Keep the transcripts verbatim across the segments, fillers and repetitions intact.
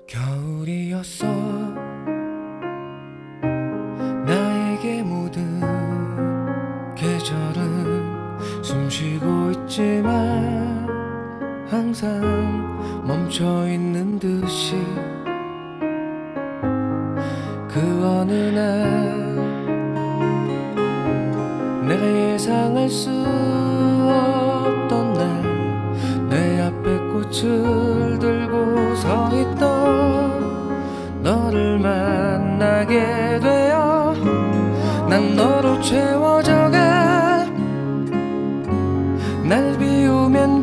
겨울이었어. 나에게 모든 계절은 숨쉬고 있지만 항상 멈춰있는 듯이 그 어느 날 내가 예상할 수 없던 날 내 앞에 꽃을 들고 서 있던 너를 만나게 되어 난 너로 채워져가. 날 비우면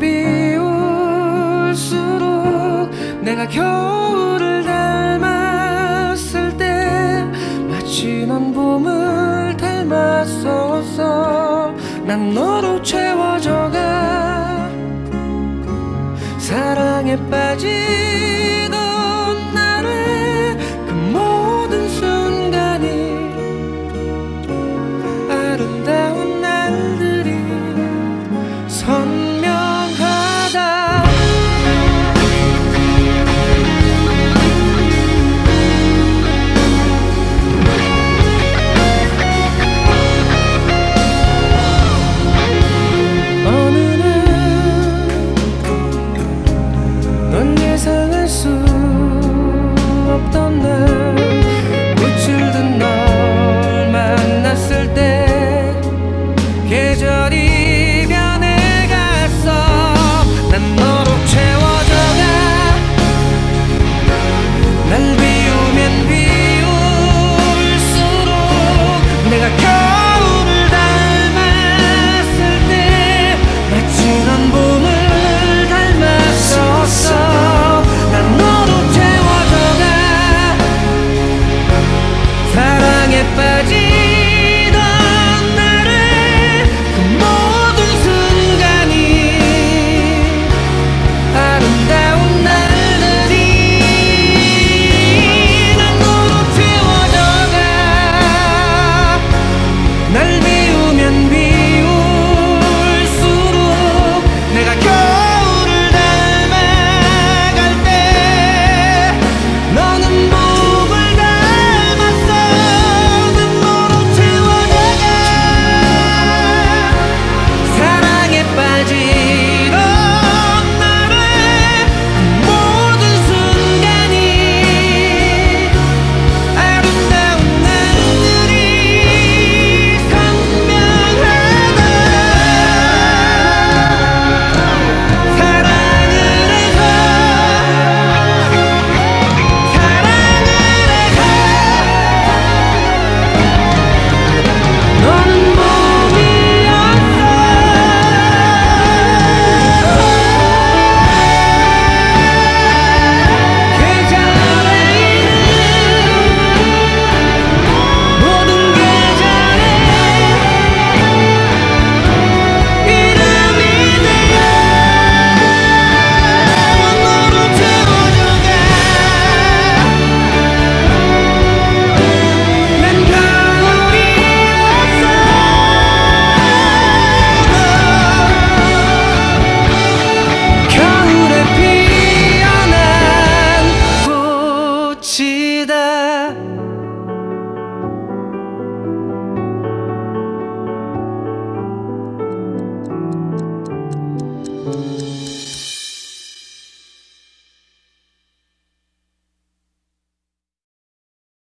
비울수록 내가 겨울을 닮았을 때 마치 넌 봄을 닮았었어. 난 너로 채워져가. 사랑에 빠지던 날의 그 모든 순간이 아름다운 날들이 선명하다. 어느 날 넌 예상할 수 없던 날